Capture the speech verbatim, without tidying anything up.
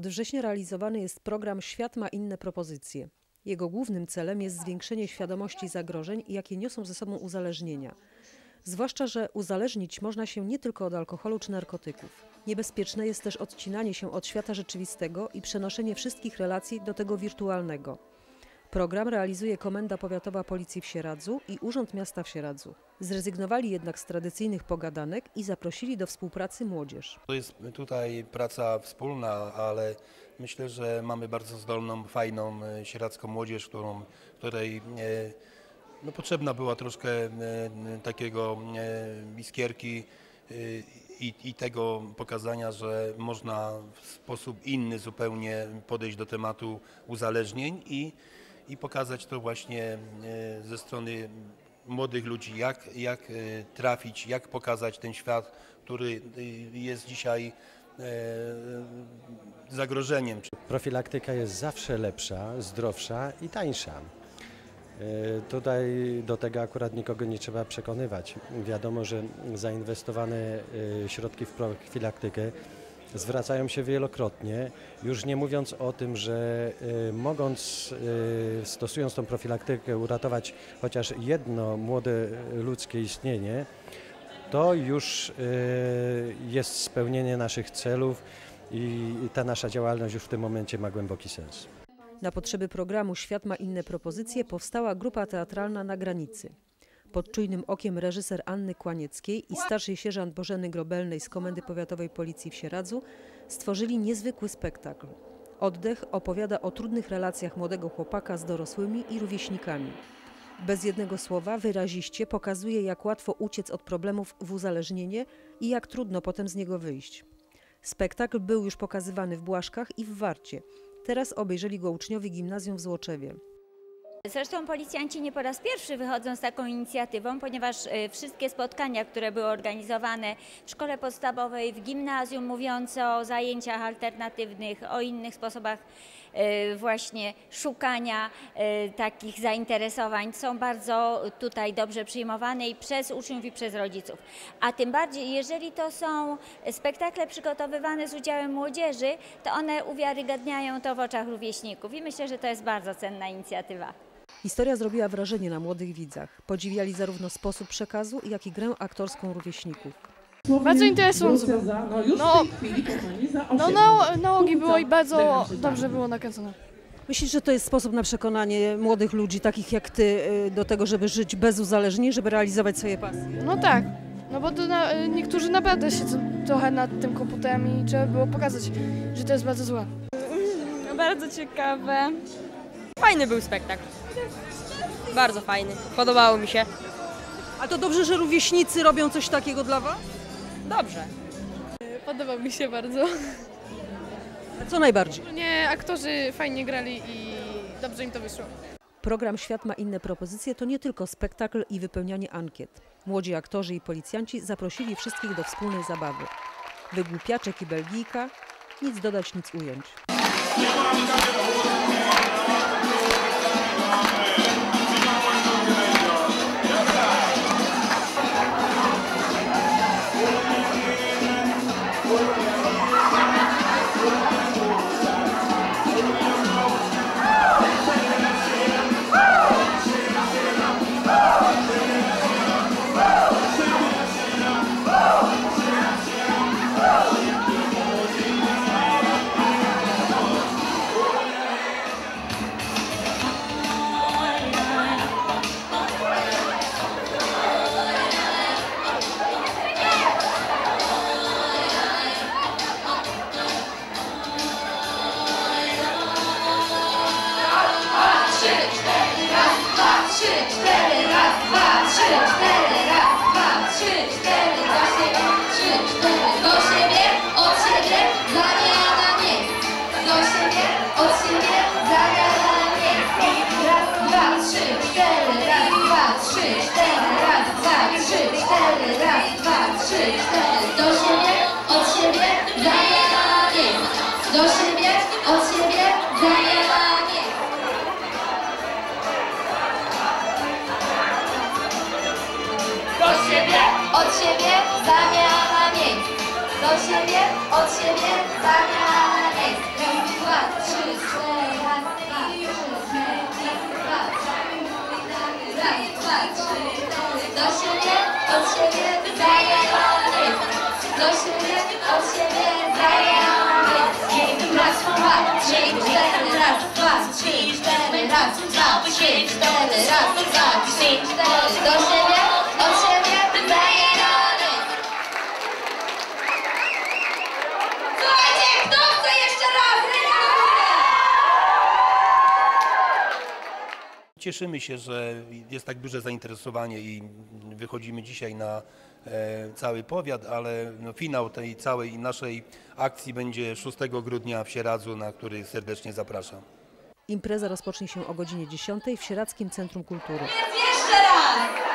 Od września realizowany jest program Świat ma inne propozycje. Jego głównym celem jest zwiększenie świadomości zagrożeń, jakie niosą ze sobą uzależnienia. Zwłaszcza, że uzależnić można się nie tylko od alkoholu czy narkotyków. Niebezpieczne jest też odcinanie się od świata rzeczywistego i przenoszenie wszystkich relacji do tego wirtualnego. Program realizuje Komenda Powiatowa Policji w Sieradzu i Urząd Miasta w Sieradzu. Zrezygnowali jednak z tradycyjnych pogadanek i zaprosili do współpracy młodzież. To jest tutaj praca wspólna, ale myślę, że mamy bardzo zdolną, fajną sieradzką młodzież, którą, której no, potrzebna była troszkę takiego iskierki i, i tego pokazania, że można w sposób inny zupełnie podejść do tematu uzależnień i i pokazać to właśnie ze strony młodych ludzi, jak, jak trafić, jak pokazać ten świat, który jest dzisiaj zagrożeniem. Profilaktyka jest zawsze lepsza, zdrowsza i tańsza. Tutaj do tego akurat nikogo nie trzeba przekonywać. Wiadomo, że zainwestowane środki w profilaktykę zwracają się wielokrotnie, już nie mówiąc o tym, że y, mogąc, y, stosując tą profilaktykę, uratować chociaż jedno młode ludzkie istnienie, to już y, jest spełnienie naszych celów i, i ta nasza działalność już w tym momencie ma głęboki sens. Na potrzeby programu Świat ma inne propozycje powstała grupa teatralna Na granicy. Pod czujnym okiem reżyser Anny Kłanieckiej i starszej sierżant Bożeny Grobelnej z Komendy Powiatowej Policji w Sieradzu stworzyli niezwykły spektakl. Oddech opowiada o trudnych relacjach młodego chłopaka z dorosłymi i rówieśnikami. Bez jednego słowa wyraziście pokazuje, jak łatwo uciec od problemów w uzależnienie i jak trudno potem z niego wyjść. Spektakl był już pokazywany w Błaszkach i w Warcie. Teraz obejrzeli go uczniowie gimnazjum w Złoczewie. Zresztą policjanci nie po raz pierwszy wychodzą z taką inicjatywą, ponieważ wszystkie spotkania, które były organizowane w szkole podstawowej, w gimnazjum, mówiące o zajęciach alternatywnych, o innych sposobach właśnie szukania takich zainteresowań, są bardzo tutaj dobrze przyjmowane i przez uczniów i przez rodziców. A tym bardziej, jeżeli to są spektakle przygotowywane z udziałem młodzieży, to one uwiarygadniają to w oczach rówieśników i myślę, że to jest bardzo cenna inicjatywa. Historia zrobiła wrażenie na młodych widzach. Podziwiali zarówno sposób przekazu, jak i grę aktorską rówieśników. Bardzo interesująco. No, no na, nałogi było i bardzo dobrze było nakręcone. Myślisz, że to jest sposób na przekonanie młodych ludzi, takich jak ty, do tego, żeby żyć bez uzależnień, żeby realizować swoje pasje? No tak, no bo to na, niektórzy naprawdę siedzą trochę nad tym komputerem i trzeba było pokazać, że to jest bardzo złe. Bardzo ciekawe. Fajny był spektakl. Bardzo fajny. Podobało mi się. A to dobrze, że rówieśnicy robią coś takiego dla was? Dobrze. Podobał mi się bardzo. A co najbardziej? Nie, aktorzy fajnie grali i dobrze im to wyszło. Program Świat ma inne propozycje to nie tylko spektakl i wypełnianie ankiet. Młodzi aktorzy i policjanci zaprosili wszystkich do wspólnej zabawy. Wygłupiaczek i Belgijka, nic dodać, nic ująć. Do siebie, od siebie, zamiana Do siebie, od siebie, zamiana miejsc. Do siebie, od siebie, zamiana miejsc. dwa, trzy, cztery, raz, dwa, trzy, raz, dwa, trzy, cztery. Do siebie, od siebie, wzajemnie. Do siebie, od siebie, wzajemnie. Raz, dwa, trzy, cztery, raz, dwa, trzy, cztery, raz, dwa, trzy, cztery, raz, dwa, trzy, cztery. Do siebie, od siebie, wzajemnie. Słuchajcie, kto chce jeszcze raz? Cieszymy się, że jest tak duże zainteresowanie i wychodzimy dzisiaj na e, cały powiat, ale no, finał tej całej naszej akcji będzie szóstego grudnia w Sieradzu, na który serdecznie zapraszam. Impreza rozpocznie się o godzinie dziesiątej w Sieradzkim Centrum Kultury. Jeszcze raz!